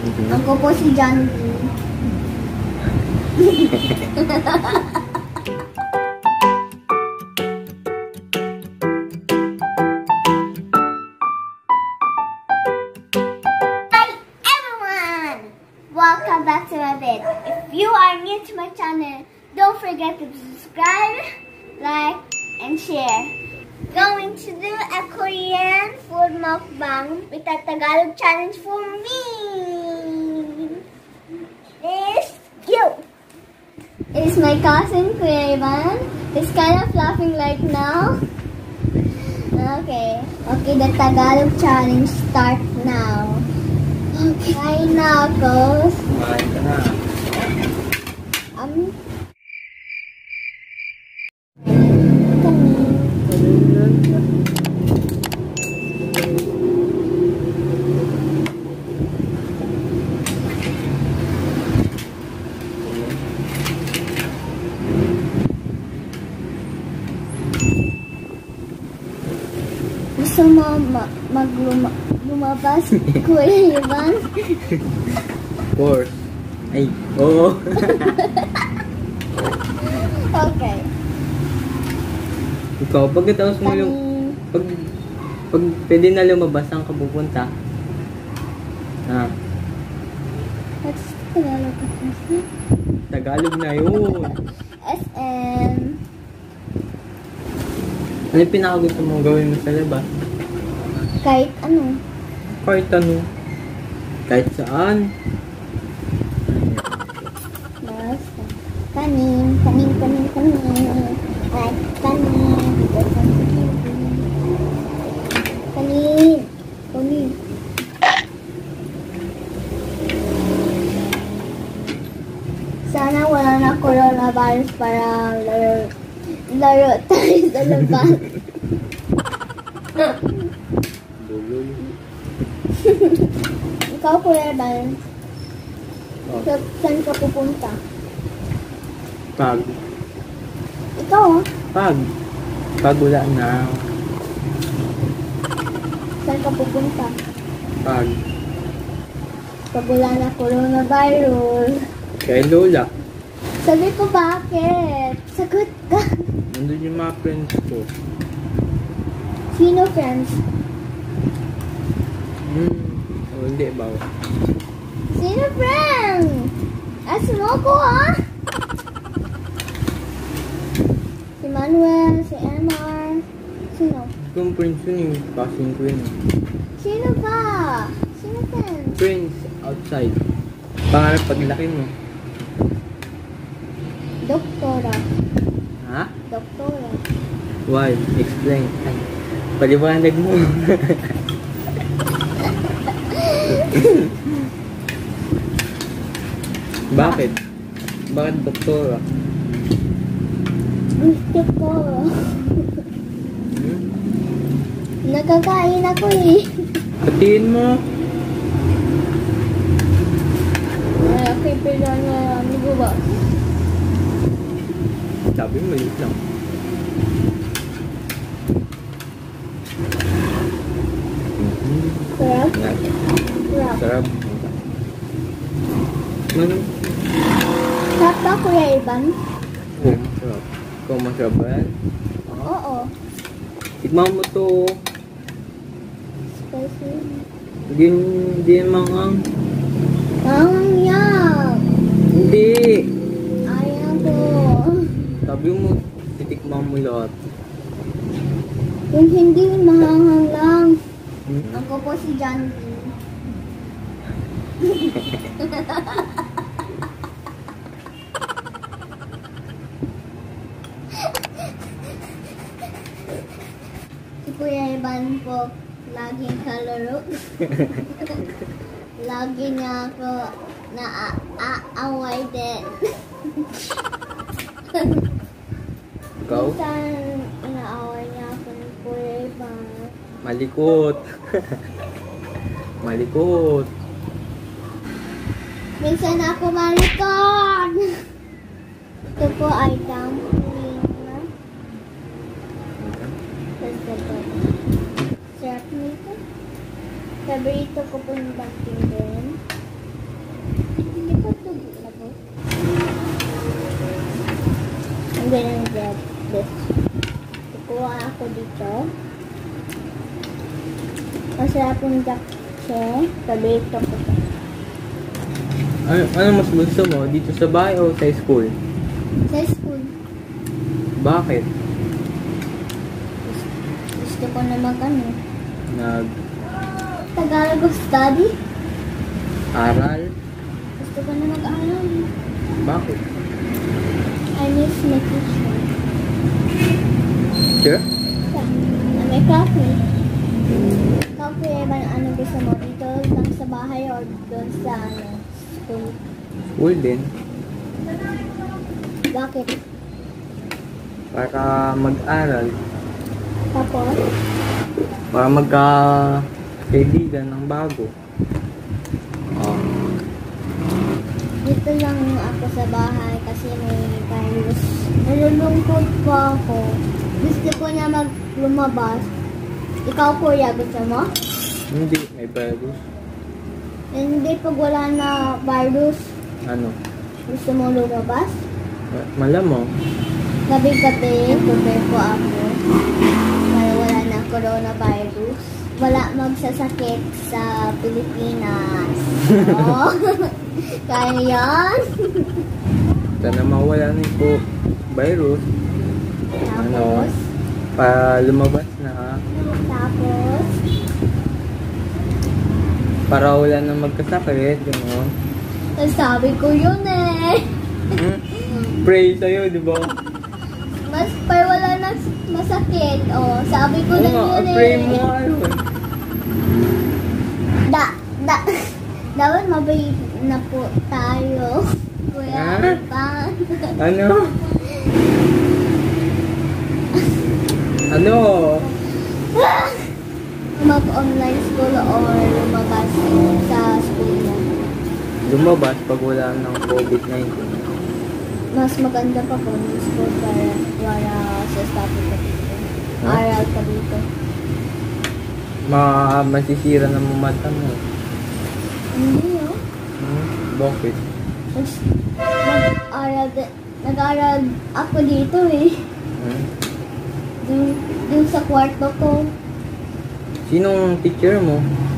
Ako po si John D. Hi everyone! Welcome back to my vid. If you are new to my channel, don't forget to subscribe, like, and share. Going to do a Korean food mukbang with a Tagalog challenge for me. This you. It's my cousin Kuya Ivan. He's kind of laughing right now. Okay, the Tagalog challenge start now. Okay, hi Knuckles. Kumain ka na. Gusto mo lumabas, Kuya Ivan? Of course. Ay, oo. Okay. Ikaw, pagkatapos mo yung... Pag pwede na lumabas, saan ka pupunta? Ah, What's Tagalog kasi? Tagalog na yun. SM. Ano yung pinakagusto mong gawin mo sa labas? Kahit ano. Kahit ano. Kahit saan. Basta. Kanin. Ay, kanin. Kanin. Sana wala na coronavirus para laro tayo sa labas. Bulol. Ikaw, Kuya Ivan, Oh, saan ka pupunta? pag. Ikaw, Pag wala na. saan ka pupunta? Pag Wala na coronavirus. kay Lola. Sabi ko, bakit? Sagot ka. Nandun yung mga friends ko. Sino, friends? O hindi ba? Sino, friends? Ask mo ko, ha? Si Manuel, si Emar. Sino? Yung friends yun yung passing ko yun. Sino ba? Sino, friends? Friends outside. Pangarap paglaki mo. Doktora. Ha? Doktora. Why? Explain. Ay, paliwanag mo. Bakit? Bakit doktora? Gusto ko. Hmm? Nagkakain ako eh. Patiin mo. Ay, okay, pero ano ba? Sabi mo, maliit lang. Sarap? Sarap. Sarap. Sarap. Ano? Sarap ba, Kuya Ivan? Oo, masarap. Ikaw masarap ba yan? Oo. Tikman mo to. Spicy. Hindi mangang. Mangyang! Hindi. Ayaw ko. Sabi mo, titikman mo lahat. Kung hindi, mahanghang lang. Hmm? Ako po si John D. Si Kuya Ivan po, laging kalaro. Lagi niya ako na-aaway din. Ikaw? Minsan, inaaway niya ako ni Kuya Ivan. Malikot. Malikot. Minsan ako malikot. Ito po ay dumpling. Sarap nito. Paborito ko po yung dumpling din. gonna get this. Kukuha ako dito. Masarap yung japchae. Paborito ko ito. Ano mas gusto mo? Dito sa bahay o sa school? Sa school. Bakit? Gusto ko na mag-ano. Tagalog study. Aral? Gusto ko na mag-aral. Bakit? I miss my teacher. Sure? Yeah. May coffee. Coffee, ano gusto mo? Dito lang sa bahay or doon sa school? School din. Bakit? Para mag-aral. Tapos? Para magka-kaibigan ng bago. Oh. Dito lang ako sa bahay kasi may virus. Nalulungkot pa ako. Gusto ko na lumabas. Ikaw, Kuya, gusto mo? Hindi, may virus. Hindi, pag wala na virus, Ano? gusto mo lumabas? Malamang. Gabi-gabi, prepare ko ako para wala na coronavirus. Wala magsasakit sa Pilipinas. Oh. Kaya yan. Sana mawala na yung virus. Tapos, Para lumabas na. tapos, Para wala na magkasakit. Gano'n. sabi ko yun eh. Pray sa'yo, di ba? Mas para wala na masakit. Oh, sabi ko lang yun eh. Pray mo ayun. Dapat mabait na po tayo. Kuya, Ha? pa. Ano? Ano? Mag-online school or lumabas sa school mo. Lumabas pag wala ng COVID-19. Mas maganda pa po ng school para sa study ka dito. Huh? Aral ka dito. Masisira na mo mata mo. Hindi oh. Bakit? Nag-aral ako dito eh. Dun sa kwarto ko. Sinong teacher mo?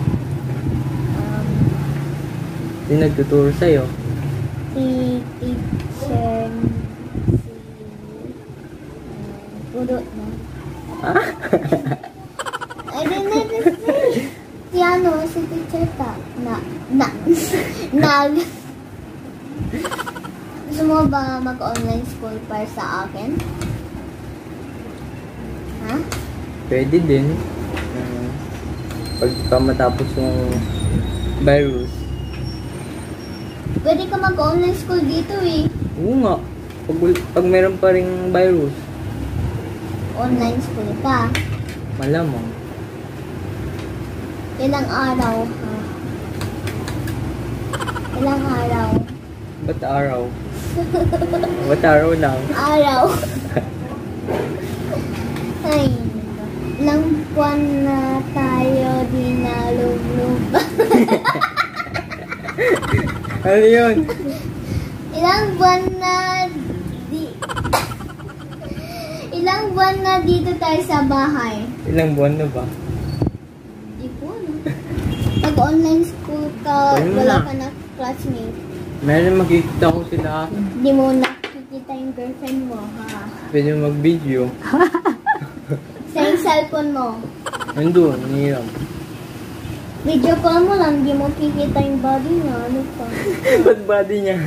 Sino nagtuturo sa'yo? Si teacher, puro na. Ah? I didn't know this name. Si ano, si teacher ta. Gusto mo ba mag-online school para sa akin? Ha? Pwede din. Pagka matapos yung virus. Pwede ka mag-online school dito eh. Oo nga. Pag meron pa ring virus, Online school ka. malamang. Ilang araw ha? Ilang araw? Ba't araw? Ba't araw lang? Araw. Ay, ilang buwan na tayo di nalulumba. Ano yun? Ilang buwan na dito tayo sa bahay. Ilang buwan na ba? Di po, no? Pag online school ka, Ayun wala na. ka na classmate. Meron makikita ko sila. Di mo nakikita yung girlfriend mo, ha? Pwede mag-video. Sa yung cellphone mo. Nandun, niram. Video call mo lang, di mo kikita yung body niya. Ano pa? Ba't body niya?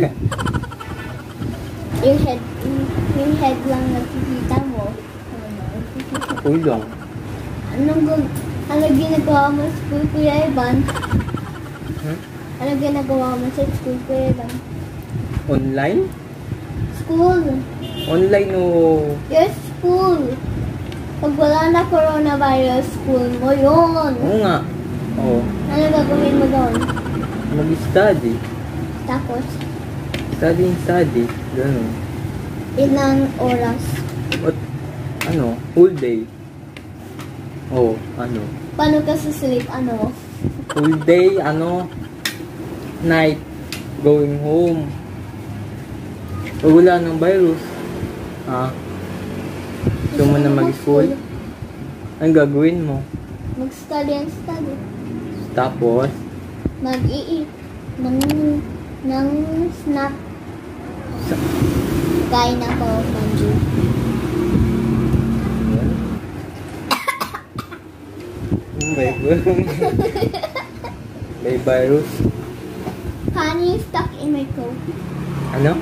Yung head lang nakikita mo. Uy lang. Ano ginagawa mo sa school, Kuya Evan? Hmm? Ano ginagawa mo sa school, Kuya Evan? Online? School. Online o... Your school. Pag wala na coronavirus, school mo yun. Oo nga. Oo. Ano gagawin mo doon? Mag-study. Tapos, Study. Ganun. ilang oras? What? Ano? Whole day. Oh, ano? Paano ka sleep? Ano? Whole day, ano? Night. Going home. Pag wala ng virus. Ha? Gusto mo na mag-school? Anong gagawin mo? Mag-study and study. Tapos? Mag-i-eat ng snack. Kain ako ng juice. May virus. Honey stuck in my coat. Ano?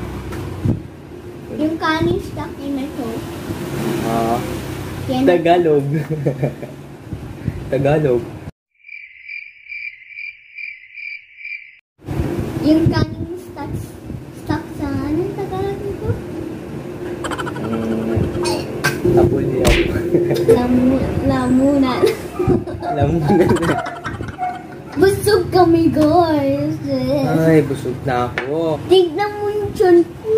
Yung honey stuck in my coat. Tagalog. Tagalog. Yung kanin stuck sa anong Tagalog nito? Tapulyan. Lamunan. Lamunan. Busog kami, guys. Ay, busog na ako. Tignan mo yung tiyan ko.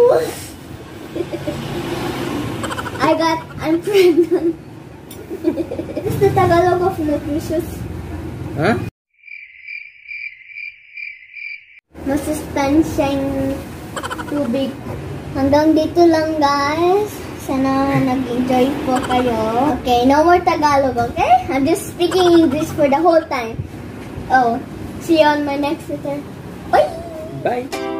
I'm pregnant. It's the Tagalog of nutritious. Ha? Masustansya yung tubig. Hanggang dito lang, guys. Sana nag-enjoy po kayo. Okay, no more Tagalog, okay? I'm just speaking English for the whole time. Oh, see you on my next letter. Bye! Bye!